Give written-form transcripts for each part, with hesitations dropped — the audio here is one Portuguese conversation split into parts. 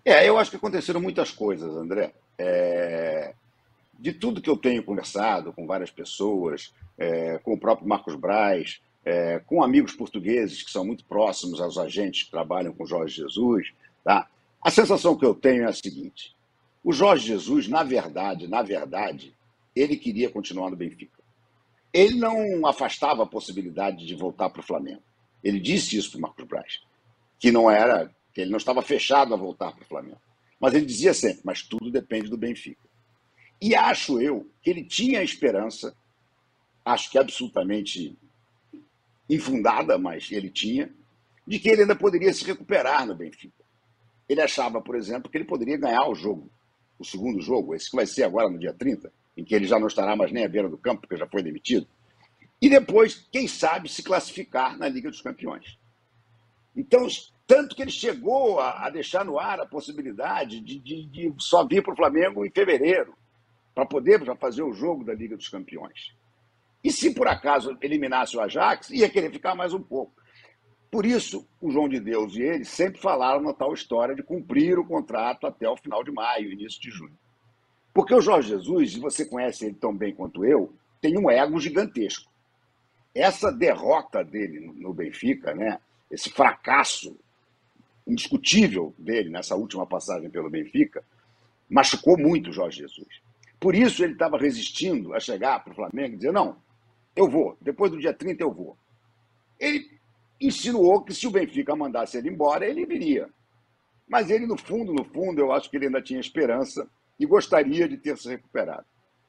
Eu acho que aconteceram muitas coisas, André. De tudo que eu tenho conversado com várias pessoas, com o próprio Marcos Braz, com amigos portugueses que são muito próximos aos agentes que trabalham com Jorge Jesus, tá? A sensação que eu tenho é a seguinte: o Jorge Jesus, na verdade, ele queria continuar no Benfica. Ele não afastava a possibilidade de voltar para o Flamengo. Ele disse isso para o Marcos Braz, que ele não estava fechado a voltar para o Flamengo. Mas ele dizia sempre, mas tudo depende do Benfica. E acho eu que ele tinha a esperança, acho que absolutamente infundada, mas ele tinha, de que ele ainda poderia se recuperar no Benfica. Ele achava, por exemplo, que ele poderia ganhar o jogo, o segundo jogo, esse que vai ser agora no dia 30, em que ele já não estará mais nem à beira do campo, porque já foi demitido. E depois, quem sabe, se classificar na Liga dos Campeões. Então, tanto que ele chegou a deixar no ar a possibilidade de só vir para o Flamengo em fevereiro, para poder já fazer o jogo da Liga dos Campeões. E se por acaso eliminasse o Ajax, ia querer ficar mais um pouco. Por isso, o João de Deus e ele sempre falaram na tal história de cumprir o contrato até o final de maio, início de junho. Porque o Jorge Jesus, e você conhece ele tão bem quanto eu, tem um ego gigantesco. Essa derrota dele no Benfica, né, esse fracasso indiscutível dele nessa última passagem pelo Benfica, machucou muito o Jorge Jesus. Por isso ele estava resistindo a chegar para o Flamengo e dizer, não, eu vou, depois do dia 30 eu vou. Ele insinuou que se o Benfica mandasse ele embora, ele viria. Mas ele, no fundo, eu acho que ele ainda tinha esperança e gostaria de ter se recuperado.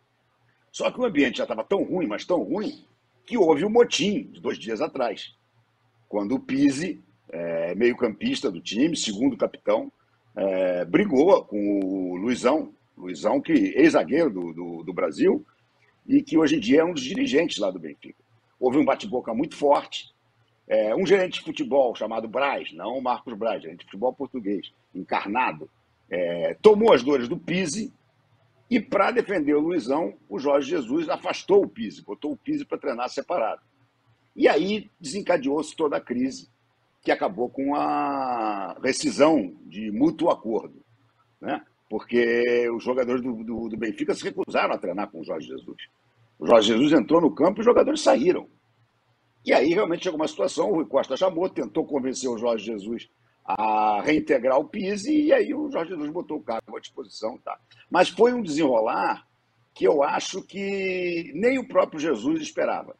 Só que o ambiente já estava tão ruim, mas tão ruim, que houve um motim de 2 dias atrás, quando o Pizzi, meio-campista do time, segundo capitão, brigou com o Luizão, que ex-zagueiro do Brasil, e que hoje em dia é um dos dirigentes lá do Benfica. Houve um bate-boca muito forte. Um gerente de futebol chamado Braz, não o Marcos Braz, gerente de futebol português, encarnado, tomou as dores do Pizzi e, para defender o Luizão, o Jorge Jesus afastou o Pizzi, botou o Pizzi para treinar separado. E aí desencadeou-se toda a crise, que acabou com a rescisão de mútuo acordo, né? Porque os jogadores do Benfica se recusaram a treinar com o Jorge Jesus. O Jorge Jesus entrou no campo e os jogadores saíram. E aí realmente chegou uma situação, o Rui Costa chamou, tentou convencer o Jorge Jesus a reintegrar o Pizzi, e aí o Jorge Jesus botou o cargo à disposição. Tá? Mas foi um desenrolar que eu acho que nem o próprio Jesus esperava.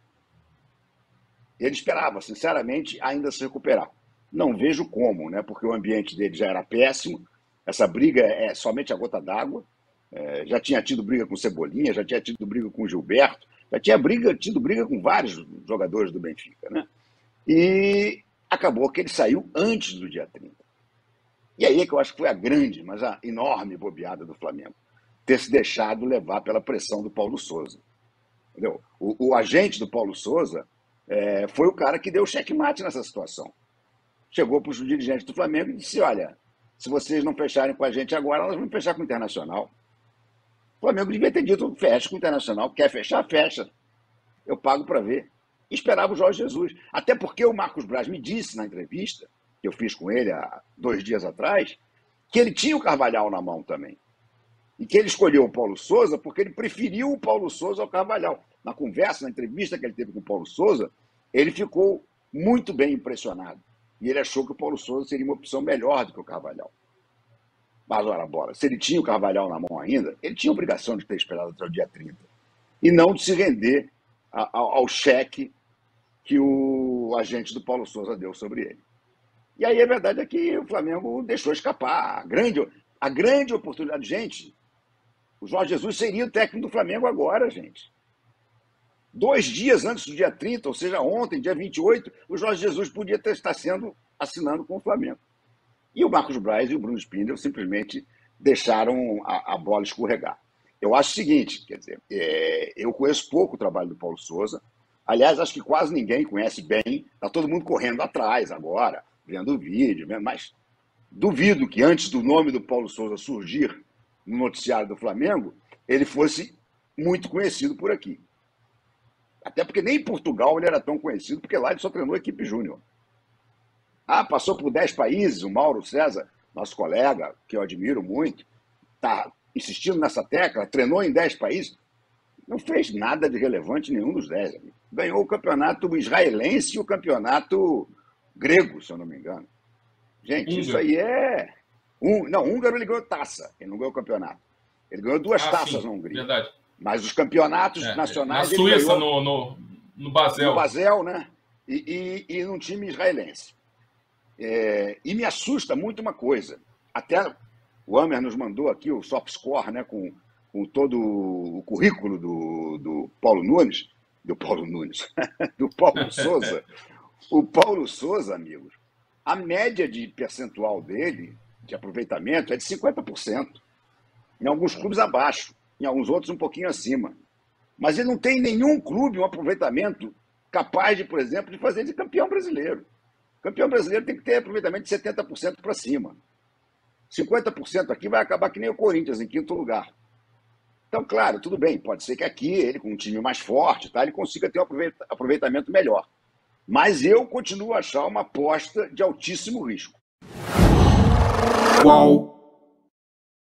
Ele esperava, sinceramente, ainda se recuperar. Não vejo como, né? Porque o ambiente dele já era péssimo, essa briga é somente a gota d'água. Já tinha tido briga com Cebolinha, já tinha tido briga com Gilberto, já tinha tido briga com vários jogadores do Benfica, né? E acabou que ele saiu antes do dia 30. E aí é que eu acho que foi a grande, mas a enorme bobeada do Flamengo. Ter se deixado levar pela pressão do Paulo Souza. Entendeu? O agente do Paulo Souza foi o cara que deu o checkmate nessa situação. Chegou para os dirigentes do Flamengo e disse, olha, se vocês não fecharem com a gente agora, nós vamos fechar com o Internacional. O Flamengo devia ter dito, fecha com o Internacional. Quer fechar? Fecha. Eu pago para ver. E esperava o Jorge Jesus. Até porque o Marcos Braz me disse na entrevista, que eu fiz com ele há 2 dias atrás, que ele tinha o Carvalhal na mão também. E que ele escolheu o Paulo Souza porque ele preferiu o Paulo Souza ao Carvalhal. Na conversa, na entrevista que ele teve com o Paulo Souza, ele ficou muito bem impressionado. E ele achou que o Paulo Souza seria uma opção melhor do que o Carvalhal. Mas, ora, bola, se ele tinha o Carvalhal na mão ainda, ele tinha a obrigação de ter esperado até o dia 30. E não de se render ao cheque que o agente do Paulo Souza deu sobre ele. E aí a verdade é que o Flamengo deixou escapar a grande oportunidade. Gente, o Jorge Jesus seria o técnico do Flamengo agora, gente. 2 dias antes do dia 30, ou seja, ontem, dia 28, o Jorge Jesus podia estar assinando com o Flamengo. E o Marcos Braz e o Bruno Spindel simplesmente deixaram a bola escorregar. Eu acho o seguinte, quer dizer, eu conheço pouco o trabalho do Paulo Souza. Aliás, acho que quase ninguém conhece bem. Está todo mundo correndo atrás agora, vendo o vídeo, mas duvido que antes do nome do Paulo Souza surgir no noticiário do Flamengo, ele fosse muito conhecido por aqui. Até porque nem em Portugal ele era tão conhecido, porque lá ele só treinou a equipe júnior. Passou por 10 países, o Mauro César nosso colega, que eu admiro muito, está insistindo nessa tecla, treinou em 10 países, não fez nada de relevante nenhum dos 10. Amigo. Ganhou o campeonato israelense e o campeonato grego, se eu não me engano. Gente, isso Húngaro. aí é. Não, o húngaro ele ganhou taça, ele não ganhou campeonato. Ele ganhou 2 Ah, taças sim, na Hungria. verdade. Mas os campeonatos Na nacionais ele Suíça, ganhou no no Basel. Basel, né? E num time israelense. E me assusta muito uma coisa. Até o Amer nos mandou aqui o soft score, né, com todo o currículo do Paulo Nunes, do Paulo Souza. O Paulo Souza, amigos, a média de percentual dele, de aproveitamento, é de 50%. Em alguns clubes abaixo, em alguns outros um pouquinho acima. Mas ele não tem nenhum clube um aproveitamento capaz de, por exemplo, de fazer de campeão brasileiro. Campeão brasileiro tem que ter aproveitamento de 70% para cima. 50% aqui vai acabar que nem o Corinthians, em quinto lugar. Então, claro, tudo bem, pode ser que aqui, ele com um time mais forte, tá, ele consiga ter um aproveitamento melhor. Mas eu continuo a achar uma aposta de altíssimo risco. Qual?